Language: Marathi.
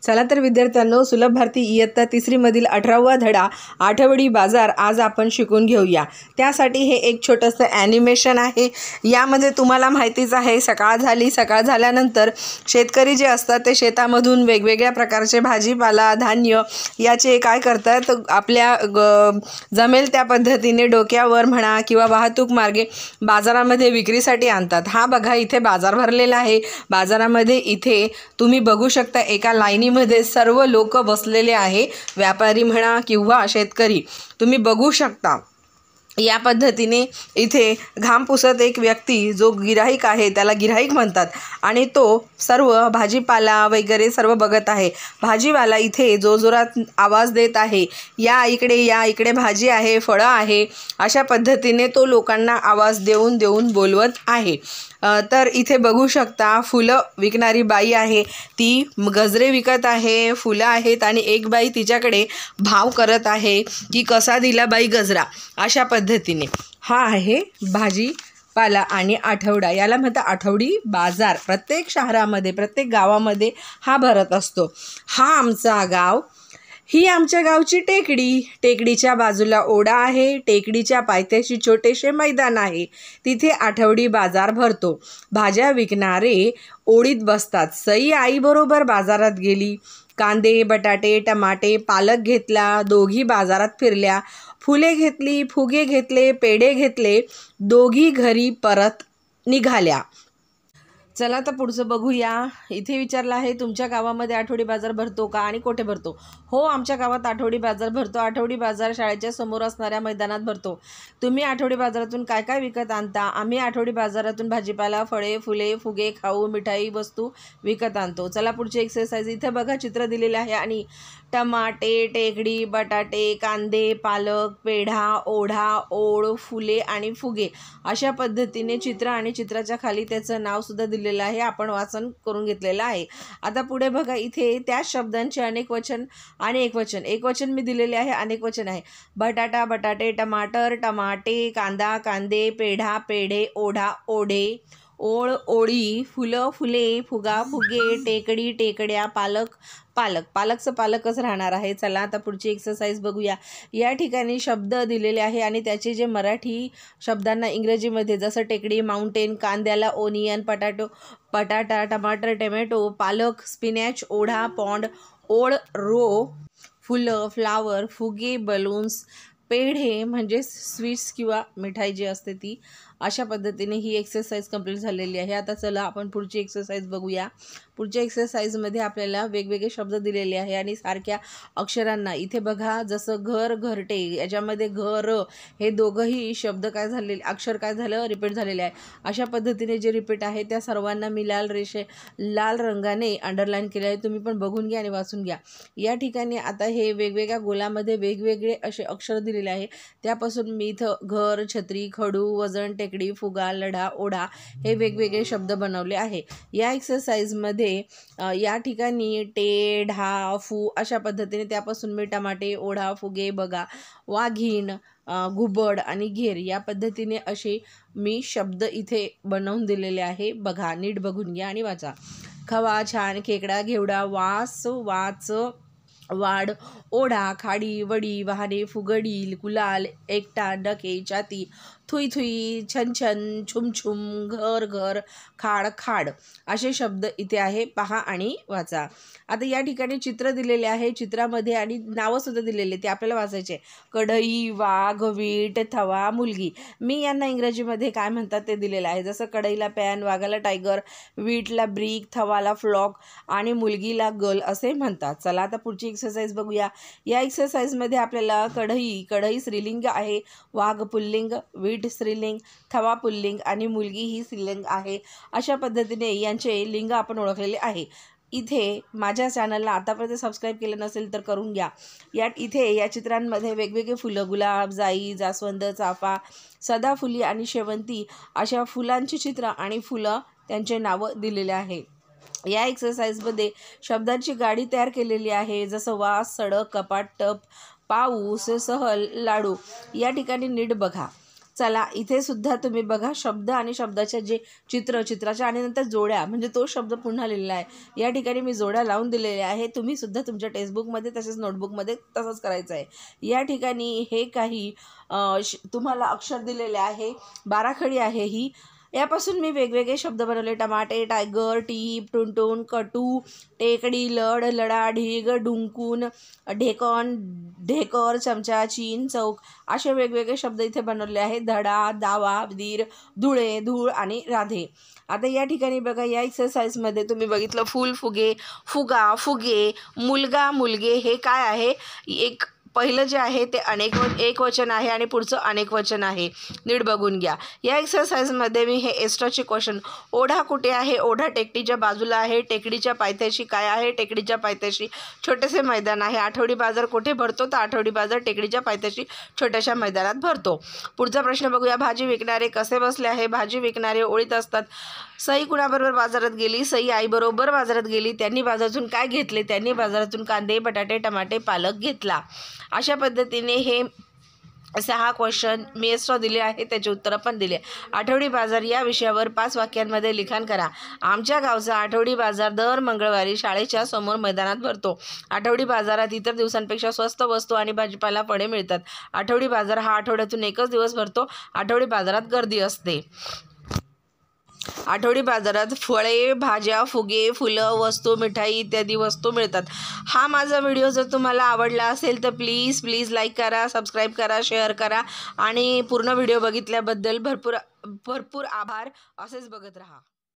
चला तर विद्यार्थ्यांनो, सुलभ भारती इयत्ता 3री मधील 18वा धडा आठवडी बाजार आज आपण शिकून घेऊया। त्यासाठी हे एक छोटंसं ॲनिमेशन आहे। यामध्ये तुम्हाला माहितीच आहे, सकाळ झाल्यानंतर शेतकरी जे असतात ते शेतामधून वेगवेगळ्या प्रकारचे भाजीपाला धान्य याचे काय करतात, आपल्या जमेल त्या पद्धतीने डोक्यावर म्हणा किंवा वाहतूक मार्गे बाजारामध्ये विक्रीसाठी आणतात। हा बघा, इथे बाजार भरलेला आहे। बाजारामध्ये इथे तुम्ही बघू शकता एका लाईनी मध्ये सर्व लोक बसलेले आहे, व्यापारी म्हणा किंवा शेतकरी तुम्ही बघू शकता। या पद्धतीने इथे घाम पुसत एक व्यक्ती जो गिराईक आहे त्याला गिराईक म्हणतात आणि तो सर्व भाजीपाला वगैरे सर्व बघत आहे। भाजीवाला इथे जोरात आवाज देत आहे, या इकडे भाजी आहे, फळं आहे, अशा पद्धतीने तो लोकांना आवाज देऊन बोलवत आहे। तर इथे बघू शकता फुलं विकणारी बाई आहे, ती गजरे विकत आहे, फुलं आहेत आणि एक बाई तिच्याकडे भाव करत आहे की कसा दिला बाई गजरा, अशा पद्धतीने। हा आहे भाजीपाला आणि आठवडा, याला म्हणतात आठवडी बाजार। प्रत्येक शहरामध्ये प्रत्येक गावामध्ये हा भरत असतो। हा आमचा गाव, ही आमच्या गावची टेकडी, टेकडीच्या बाजूला ओढा आहे, टेकडीच्या पायथ्याशी छोटेसे मैदान आहे, तिथे आठवडी बाजार भरतो। भाज्या विकणारे ओळीत बसतात। सई आईबरोबर बाजारात गेली, कांदे बटाटे टमाटे पालक घेतला, दोघी बाजारात फिरल्या, फुले घेतली, फुगे घेतले, पेढे घेतले, दोघी घरी परत निघाल्या। चला तर पुढचं बघूया। इथे विचारलं आहे, तुमच्या गावामध्ये आठवडी बाजार भरतो का आणि कुठे भरतो? हो, आमच्या गावात आठवडी बाजार भरतो। आठवडी बाजार शाळेच्या समोर असणाऱ्या मैदानात भरतो। तुम्ही आठवडी बाजारातून काय काय विकत आणता? आम्ही आठवडी बाजारातून भाजीपाला, फळे, फुले, फुगे, खाऊ, मिठाई वस्तू विकत आणतो। चला पुढची एक्सरसाइज। इथे बघा चित्र दिलेले आहे आणि टमाटे, टेकडी, बटाटे, कांदे, पालक, पेढा, ओढा, ओळ, फुले आणि फुगे अशा पद्धतीने चित्र आणि चित्राच्या खाली त्याचं नाव सुद्धा दिलेलं आहे, आपण वाचन करून घेतलेलं आहे। आता पुढे बघा, इथे त्या शब्दांचे अनेक वचन आणि एक वचन मी दिलेले आहे, अनेक वचन आहे। बटाटा बटाटे, टमाटर टमाटे, कांदा कांदे, पेढा पेढे, ओढा ओढे, ओळ ओळी, फुलं फुले, फुगा फुगे, टेकडी टेकड्या, पालक पालक, पालकचं पालकच राहणार आहे। चला आता पुढची एक्सरसाइज बघूया। या ठिकाणी शब्द दिलेले आहे आणि त्याचे जे मराठी शब्दांना इंग्रजीमध्ये, जसं टेकडी माउंटेन, कांद्याला ओनियन, बटाटा टमाटर टोमॅटो, पालक स्पिनॅच, ओढा पॉन्ड, ओळ रो, फुलं फ्लावर, फुगे बलून्स, पेढे म्हणजे स्वीट्स किंवा मिठाई जी असते ती। अशा पद्धतीने ही एक्सरसाइज कंप्लीट झालेली आहे। आता चला आपण पुढची एक्सरसाइज बघूया। पुढच्या एक्सरसाइजमध्ये आपल्याला वेगवेगळे शब्द दिलेले आहे आणि सारख्या अक्षरांना, इथे बघा जसं घर घरटे, याच्यामध्ये घर हे दोघंही शब्द काय झालेले, अक्षर काय झालं, रिपीट झालेले आहे। अशा पद्धतीने जे रिपीट आहे त्या सर्वांना मी लाल रंगाने अंडरलाईन केले आहे, तुम्ही पण बघून घ्या आणि वाचून घ्या। या ठिकाणी आता हे वेगवेगळ्या गोलामध्ये वेगवेगळे असे अक्षर दिलेले आहे, त्यापासून मी इथं घर, छत्री, खडू, वजन, टेकडी, फुगा, लढा, ओढा हे वेगवेगळे शब्द बनवले आहे। या एक्सरसाइजमध्ये या ठिकाणी टे ढा फू अशा पद्धतीने, त्यापासून मी टमाटे, ओढा, फुगे, बघा, वाघीण, घुबड आणि घेर या पद्धतीने असे मी शब्द इथे बनवून दिलेले आहे। बघा, नीट बघून घ्या आणि वाचा। खवा, छान, खेकडा, घेवडा, वाच, वाड, ओढा, खाडी, वडी, वाहने, फुगडी, गुलाल, एकटा, डके, छाती, थुई थुई, छन छन, छुम छुम, घर घर, खाड खाड असे शब्द इथे आहे, पहा आणि वाचा। आता या ठिकाणी चित्र दिलेले आहे, चित्रामध्ये आणि नावं सुद्धा दिलेले, ते आपल्याला वाचायचे। कढई, वाघ, वीट, थवा, मुलगी। मी यांना इंग्रजीमध्ये काय म्हणतात ते दिलेलं आहे, जसं कढईला पॅन, वाघाला टायगर, वीटला ब्रिक, थवाला फ्लॉक आणि मुलगीला गर्ल असे म्हणतात। चला आता पुढची एक्सरसाइज बघूया। या एक्सरसाइजमध्ये आपल्याला कढई स्त्रीलिंग आहे, वाघ पुल्लिंग, वीट स्त्रीलिंग, थवा पुल्लिंग आणि मुलगी ही स्त्रीलिंग आहे। अशा पद्धतीने यांचे लिंग आपण ओळखलेले आहे। इथे माझ्या चॅनलला आतापर्यंत सबस्क्राईब केलं नसेल तर करून घ्या। इथे या चित्रांमध्ये वेगवेगळे फुलं, गुलाब, जाई, जास्वंद, चाफा, सदाफुली आणि शेवंती अशा फुलांची चित्र आणि फुलं त्यांचे नावं दिलेले आहे। या एक्सरसाइजमध्ये शब्दांची गाडी तयार केलेली आहे, जसं वास, सडक, कपाट, टप, पाऊस, सहल, लाडू। या ठिकाणी नीट बघा, चला इथे सुद्धा तुम्ही बघा शब्द आणि शब्दाच्या जे चित्राच्या आणि नंतर जोड्या म्हणजे तो शब्द पुन्हा लिहिलेला आहे। या ठिकाणी मी जोड्या लावून दिलेल्या आहे। तुम्ही सुद्धा तुमच्या टेक्स्टबुकमध्ये तसेच नोटबुकमध्ये तसंच करायचं आहे। या ठिकाणी हे काही तुम्हाला अक्षर दिलेले आहे, बाराखडी आहे ही। यापासून मी वेगवेगळे शब्द बनवले, टमाटे, टायगर, टीप, टुनटुन, कटू, टेकडी, लढ, लढा, ढीग, डुंकून, ढेकण, ढेकर, चमचा, चीन, चौक असे वेगवेगळे शब्द इथे बनवले आहेत। धडा, दावा, दीर, धुळे, धूळ आणि राधे। आता या ठिकाणी बघा या एक्सरसाइजमध्ये तुम्ही बघितलं फूल, फुगे, फुगा, फुगे, मुलगा, मुलगे हे काय आहे, एक पहिलं जे आहे ते एक वचन आहे आणि पुढचं अनेक वचन आहे, नीट बघून घ्या। या एक्सरसाइजमध्ये मी हे एक्स्ट्राचे क्वेश्चन, ओढा कुठे आहे, ओढा टेकडीच्या बाजूला आहे, टेकडीच्या पायथ्याशी काय आहे, टेकडीच्या पायथ्याशी छोटेसे मैदान आहे, आठवडी बाजार कुठे भरतो, तर आठवडी बाजार टेकडीच्या पायथ्याशी छोट्याशा मैदानात भरतो। पुढचा प्रश्न बघूया, भाजी विकणारे कसे बसले आहे, भाजी विकणारे ओळीत असतात। सई कुणाबरोबर बाजारात गेली, सई आईबरोबर बाजारात गेली, त्यांनी बाजारातून काय घेतले, त्यांनी बाजारातून कांदे, बटाटे, टमाटे, पालक घेतला। अशा पद्धतीने हे 6 क्वेश्चन मी एक्स्ट्रा दिले आहे, त्याचे उत्तरं पण दिले। आठवडी बाजार या विषयावर 5 वाक्यांमध्ये लिखाण करा। आमच्या गावचा आठवडी बाजार दर मंगळवारी शाळेच्या समोर मैदानात भरतो। आठवडी बाजारात इतर दिवसांपेक्षा स्वस्त वस्तू आणि भाजीपाला फळे मिळतात। आठवडी बाजार हा आठवड्यातून एकच दिवस भरतो। आठवडी बाजारात गर्दी असते। आठवडी बाजारात फळे, भाज्या, फुगे, फुलं, वस्तू, मिठाई इत्यादी वस्तू मिळतात। हा माझा व्हिडिओ जर तुम्हाला आवडला असेल तर प्लीज लाईक करा, सबस्क्राईब करा, शेअर करा आणि पूर्ण व्हिडिओ बघितल्याबद्दल भरपूर आभार। असेच बघत राहा।